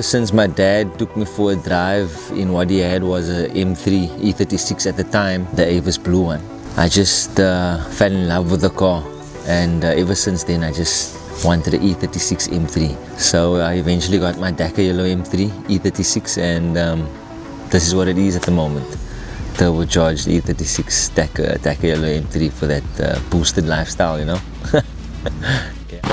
Ever since my dad took me for a drive in what he had was a M3 E36 at the time, the Avis blue one. I just fell in love with the car, and ever since then I just wanted an E36 M3. So I eventually got my Dakar Yellow M3 E36, and this is what it is at the moment. Turbocharged E36 Dakar Yellow M3 for that boosted lifestyle, you know. Yeah.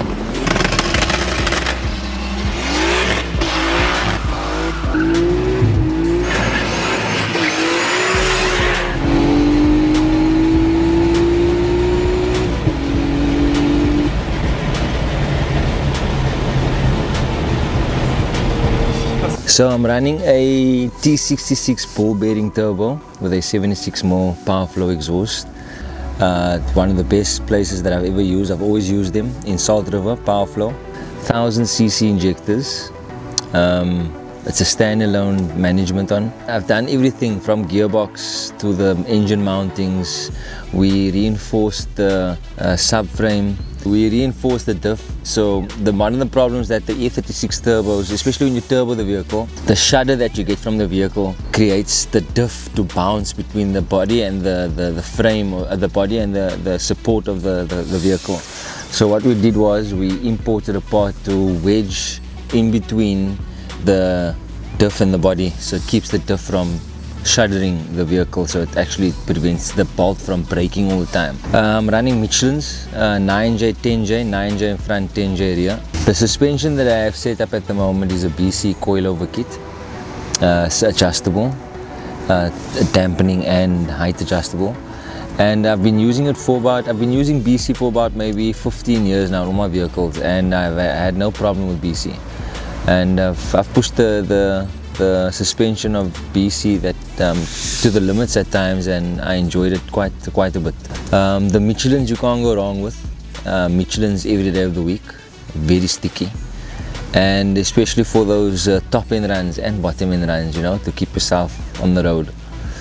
So I'm running a T66 ball bearing turbo with a 76 mm power flow exhaust. One of the best places that I've ever used. I've always used them in Salt River Power Flow. 1000cc injectors. It's a standalone management on. I've done everything from gearbox to the engine mountings. We reinforced the subframe. We reinforced the diff. So one of the problems that the E36 turbos, especially when you turbo the vehicle, the shudder that you get from the vehicle creates the diff to bounce between the body and the frame, or the body and the support of the vehicle. So what we did was we imported a part to wedge in between the diff and the body, so it keeps the diff from shuddering the vehicle, so it actually prevents the bolt from breaking all the time. I'm running Michelin's 9J, 10J, 9J in front, 10J rear. The suspension that I have set up at the moment is a BC coilover kit. It's adjustable, dampening and height adjustable. And I've been using it for I've been using BC for about maybe 15 years now on all my vehicles, and I've had no problem with BC. And I've pushed the suspension of BC that to the limits at times, and I enjoyed it quite a bit. The Michelin's you can't go wrong with. Michelin's every day of the week, very sticky, and especially for those top end runs and bottom end runs, you know, to keep yourself on the road.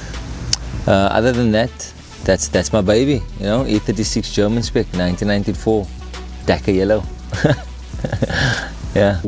Other than that, that's my baby, you know, E36 German spec, 1994, Dakar Yellow. Yeah.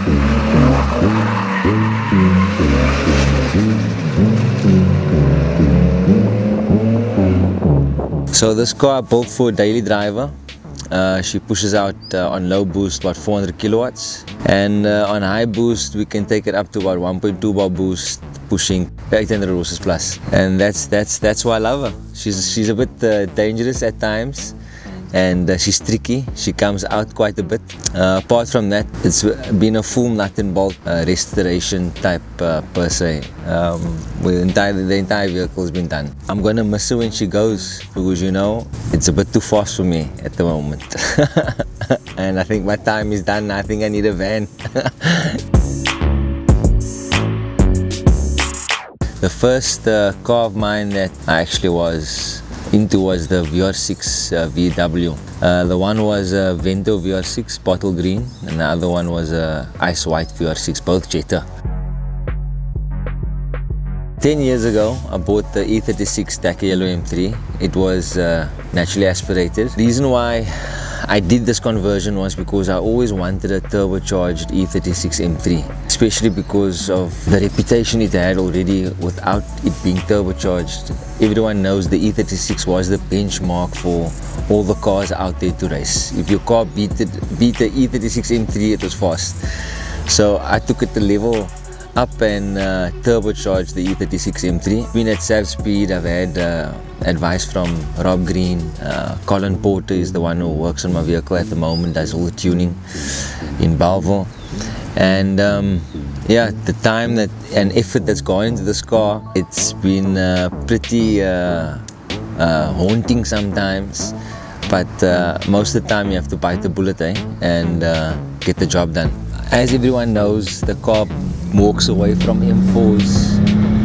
So this car I built for a daily driver. She pushes out on low boost about 400 kilowatts, and on high boost we can take it up to about 1.2 bar boost, pushing 800 horses plus. And that's why I love her. She's a bit dangerous at times, and she's tricky. She comes out quite a bit. Apart from that, it's been a full nut and bolt restoration type per se. The entire vehicle has been done. I'm gonna miss her when she goes, because, you know, it's a bit too fast for me at the moment. And I think my time is done. I think I need a van. The first car of mine that I actually was into was the VR6 VW. The one was a Vento VR6 bottle green, and the other one was a ice white VR6, both Jetta. 10 years ago I bought the E36 Dakar Yellow M3. It was naturally aspirated. The reason why I did this conversion was because I always wanted a turbocharged E36 M3, especially because of the reputation it had already without it being turbocharged. Everyone knows the E36 was the benchmark for all the cars out there to race. If your car beat the E36 M3, it was fast. So I took it to level up and turbocharged the E36 M3. Been at Sav Speed. I've had advice from Rob Green. Colin Porter is the one who works on my vehicle at the moment, does all the tuning in Belleville. And yeah, the time and effort that's gone into this car, it's been pretty haunting sometimes, but most of the time you have to bite the bullet and get the job done. As everyone knows, the car walks away from M4s.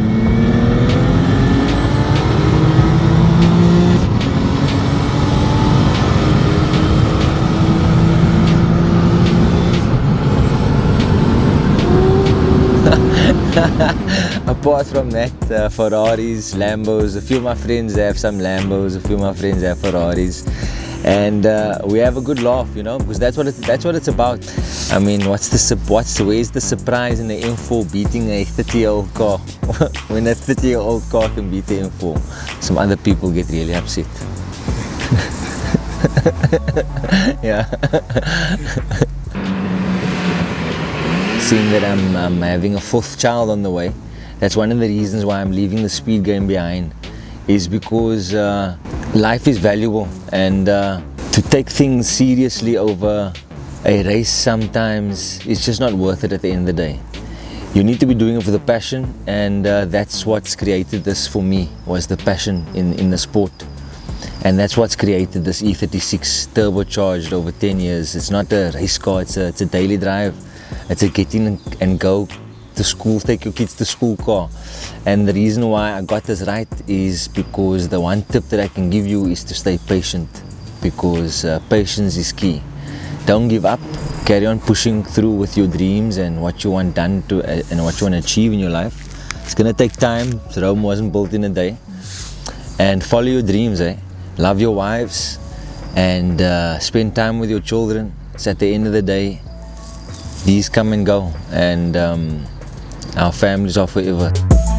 Apart from that, Ferraris, Lambos, a few of my friends have some Lambos, a few of my friends have Ferraris, and we have a good laugh, you know, because that's what it's about. I mean, where's the surprise in the M4 beating a 30-year-old car? When a 30-year-old car can beat the M4, some other people get really upset. Yeah. Seeing that I'm having a 4th child on the way, that's one of the reasons why I'm leaving the speed game behind, is because life is valuable, and to take things seriously over a race sometimes is just not worth it at the end of the day. You need to be doing it for the passion, and that's what's created this for me, was the passion in the sport. And that's what's created this E36 turbocharged over 10 years. It's not a race car, it's a daily drive. It's a get in and go to school, take your kids to school car. And the reason why I got this right is because the one tip that I can give you is to stay patient, because patience is key. Don't give up, carry on pushing through with your dreams and what you want done and what you want to achieve in your life. It's gonna take time, Rome wasn't built in a day. And follow your dreams, love your wives, and spend time with your children. So at the end of the day, these come and go, and our families are forever.